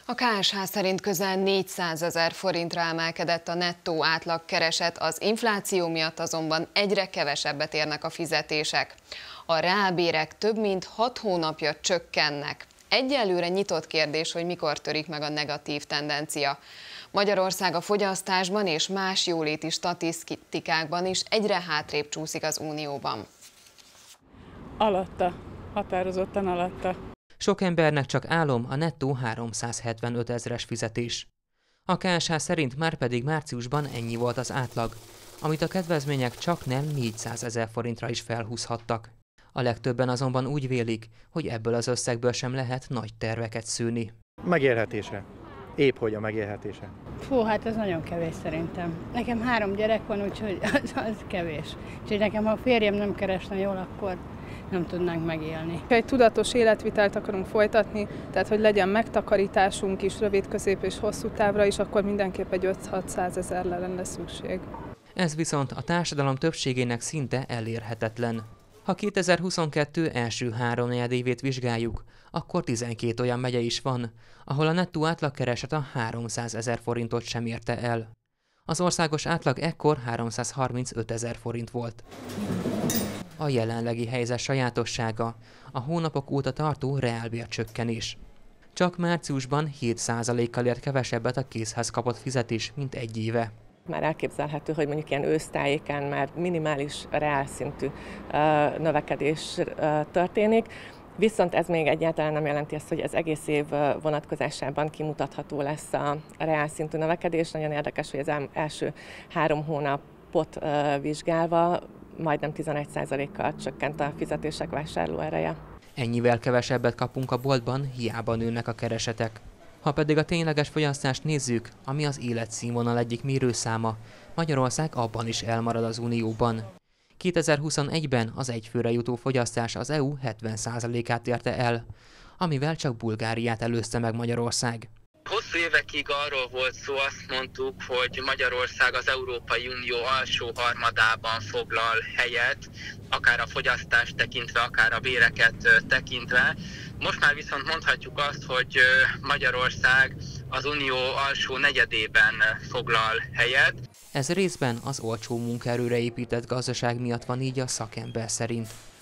A KSH szerint közel 400 000 forintra emelkedett a nettó átlagkereset, az infláció miatt azonban egyre kevesebbet érnek a fizetések. A reálbérek több mint 6 hónapja csökkennek. Egyelőre nyitott kérdés, hogy mikor törik meg a negatív tendencia. Magyarország a fogyasztásban és más jóléti statisztikákban is egyre hátrébb csúszik az Unióban. Alatta, határozottan alatta. Sok embernek csak álom a nettó 375 000-es fizetés. A KSH szerint márpedig márciusban ennyi volt az átlag, amit a kedvezmények csak nem 400 000 forintra is felhúzhattak. A legtöbben azonban úgy vélik, hogy ebből az összegből sem lehet nagy terveket szőni. Megélhetése. Épp hogy a megélhetése. Fú, hát ez nagyon kevés szerintem. Nekem 3 gyerek van, úgyhogy az kevés. Úgyhogy nekem, ha a férjem nem keresne jól, akkor nem tudnánk megélni. Egy tudatos életvitelt akarunk folytatni, tehát hogy legyen megtakarításunk is rövid, közép és hosszú távra is, akkor mindenképp egy 500-600 000-re lenne szükség. Ez viszont a társadalom többségének szinte elérhetetlen. Ha 2022 első 3 negyedévét vizsgáljuk, akkor 12 olyan megye is van, ahol a nettó átlagkereset a 300 000 forintot sem érte el. Az országos átlag ekkor 335 000 forint volt. A jelenlegi helyzet sajátossága a hónapok óta tartó reálbércsökkenés. Csak márciusban 7%-kal ért kevesebbet a készhez kapott fizetés, mint egy éve. Már elképzelhető, hogy mondjuk ilyen ősztájékán már minimális reálszintű növekedés történik, viszont ez még egyáltalán nem jelenti azt, hogy az egész év vonatkozásában kimutatható lesz a reálszintű növekedés. Nagyon érdekes, hogy az első 3 hónapot vizsgálva majdnem 11%-kal csökkent a fizetések vásárlóereje. Ennyivel kevesebbet kapunk a boltban, hiába nőnek a keresetek. Ha pedig a tényleges fogyasztást nézzük, ami az életszínvonal egyik mérőszáma, Magyarország abban is elmarad az Unióban. 2021-ben az egyfőre jutó fogyasztás az EU 70%-át érte el, amivel csak Bulgáriát előzte meg Magyarország. Hosszú évekig arról volt szó, azt mondtuk, hogy Magyarország az Európai Unió alsó harmadában foglal helyet, akár a fogyasztást tekintve, akár a béreket tekintve. Most már viszont mondhatjuk azt, hogy Magyarország az Unió alsó negyedében foglal helyet. Ez részben az olcsó munkaerőre épített gazdaság miatt van így a szakember szerint.